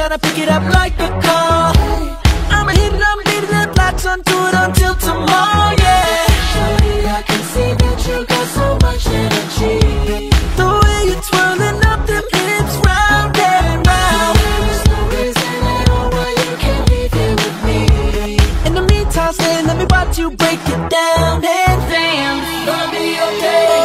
tryna pick it up like a call. I'ma hit it, I'm leaving the blocks onto it until tomorrow, yeah. Shorty, I can see that you got so much energy. The way you're twirling up them hips round and round. There's no reason at all why you can't leave here with me. In the meantime, stay, let me watch you break it down. And Damn, gonna be okay.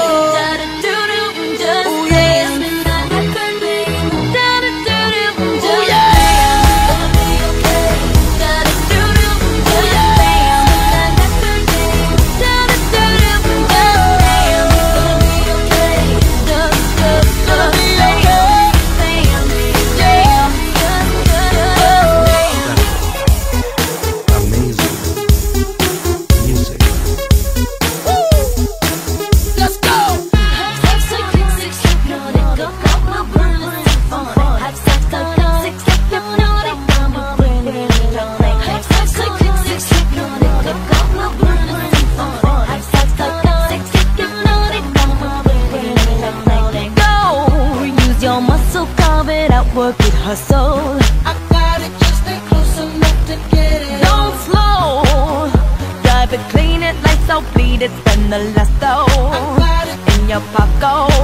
Work it, hustle. I got it, just stay close enough to get it. Don't slow. Drive it, clean it, lights out, bleed it, spend the last though. I got it in your pocket.